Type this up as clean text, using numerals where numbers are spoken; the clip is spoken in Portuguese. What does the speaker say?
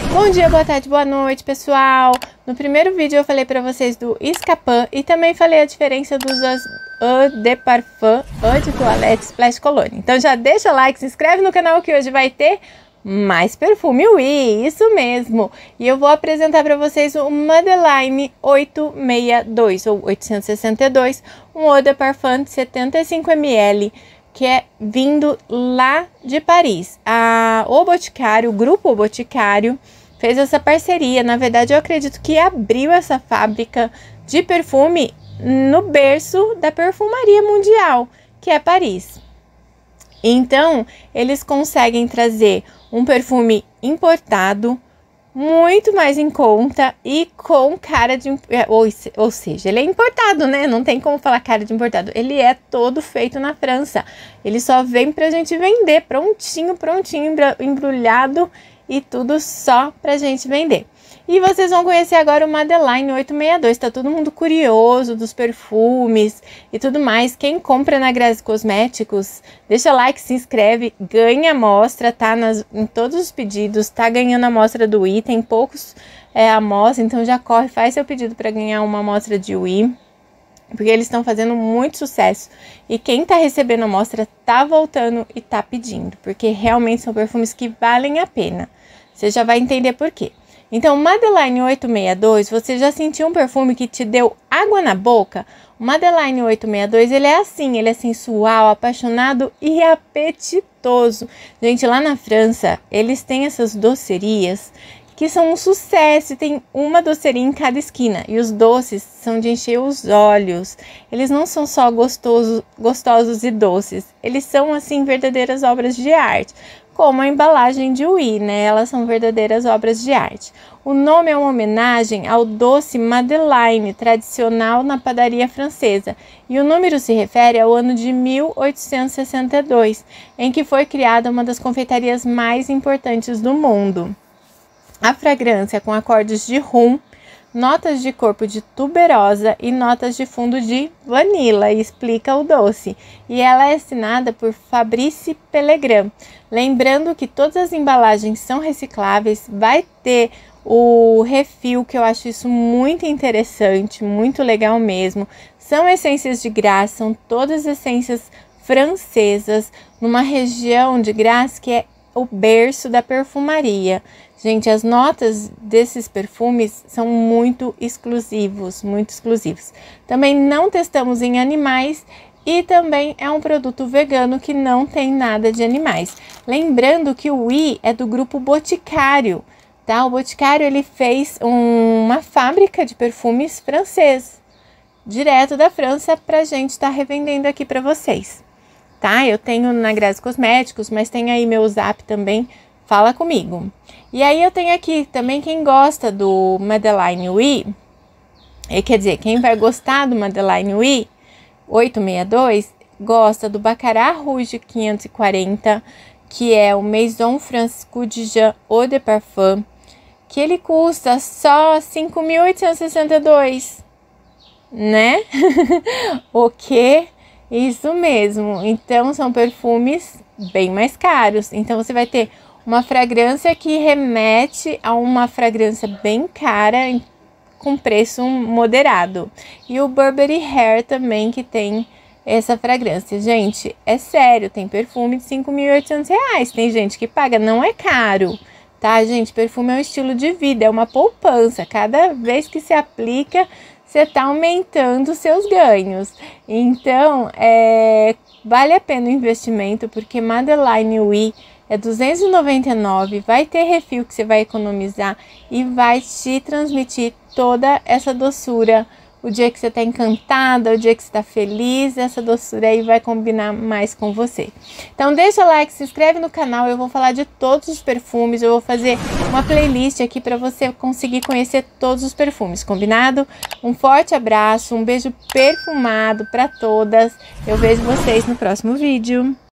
Bom dia, boa tarde, boa noite, pessoal! No primeiro vídeo eu falei pra vocês do Escapin e também falei a diferença dos Eau de Parfum, Eau de Toilette, Splash Cologne. Então já deixa o like, se inscreve no canal que hoje vai ter mais perfume, oui, isso mesmo! E eu vou apresentar para vocês o Madeleine 862 ou 862, um Eau de Parfum de 75 ml, que é vindo lá de Paris. O Boticário, o grupo Boticário, fez essa parceria. Na verdade, eu acredito que abriu essa fábrica de perfume no berço da perfumaria mundial, que é Paris. Então, eles conseguem trazer um perfume importado, muito mais em conta e com cara de... Ou seja, ele é importado, né? Não tem como falar cara de importado. Ele é todo feito na França. Ele só vem pra gente vender, prontinho, embrulhado e tudo só pra gente vender. E vocês vão conhecer agora o Madeleine 862, tá todo mundo curioso dos perfumes e tudo mais. Quem compra na Grazi Cosméticos, deixa like, se inscreve, ganha amostra, tá? Em todos os pedidos, tá ganhando a amostra do I, tem poucos amostra, então já corre, faz seu pedido para ganhar uma amostra de UI, porque eles estão fazendo muito sucesso. E quem tá recebendo a amostra tá voltando e tá pedindo, porque realmente são perfumes que valem a pena. Você já vai entender por quê. Então, o Madeleine 862, você já sentiu um perfume que te deu água na boca? O Madeleine 862, ele é assim, ele é sensual, apaixonado e apetitoso. Gente, lá na França, eles têm essas docerias que são um sucesso, tem uma doceria em cada esquina. E os doces são de encher os olhos. Eles não são só gostosos e doces, eles são, assim, verdadeiras obras de arte. Como a embalagem de Oui, né? Elas são verdadeiras obras de arte. O nome é uma homenagem ao doce Madeleine, tradicional na padaria francesa. E o número se refere ao ano de 1862, em que foi criada uma das confeitarias mais importantes do mundo. A fragrância com acordes de rum, notas de corpo de tuberosa e notas de fundo de vanila, explica o doce. E ela é assinada por Fabrice Pellegrin. Lembrando que todas as embalagens são recicláveis, vai ter o refil, que eu acho isso muito interessante, muito legal mesmo. São essências de Grasse, são todas essências francesas, numa região de Grasse que é o berço da perfumaria. Gente, as notas desses perfumes são muito exclusivos, muito exclusivos. Também não testamos em animais e também é um produto vegano que não tem nada de animais. Lembrando que o Oui é do grupo Boticário, tá? O Boticário, ele fez uma fábrica de perfumes francês, direto da França, pra gente estar revendendo aqui para vocês, tá? Eu tenho na Grazi Cosméticos, mas tem aí meu zap também, fala comigo. E aí eu tenho aqui também quem gosta do Madeleine Oui, quer dizer, quem vai gostar do Madeleine Oui 862, gosta do Baccarat Rouge 540, que é o Maison France Coup de Jean Eau de Parfum, que ele custa só 5.862, né? O quê? Isso mesmo. Então, são perfumes bem mais caros. Então, você vai ter uma fragrância que remete a uma fragrância bem cara, com preço moderado. E o Burberry Hair também, que tem essa fragrância. Gente, é sério, tem perfume de R$5.800. Tem gente que paga, não é caro, tá, gente? Perfume é um estilo de vida, é uma poupança. Cada vez que se aplica, você tá aumentando seus ganhos. Então, vale a pena o investimento, porque Madeleine Oui é R$299, vai ter refil que você vai economizar e vai te transmitir toda essa doçura. O dia que você tá encantada, o dia que você tá feliz, essa doçura aí vai combinar mais com você. Então deixa o like, se inscreve no canal, eu vou falar de todos os perfumes, eu vou fazer uma playlist aqui para você conseguir conhecer todos os perfumes, combinado? Um forte abraço, um beijo perfumado para todas, eu vejo vocês no próximo vídeo.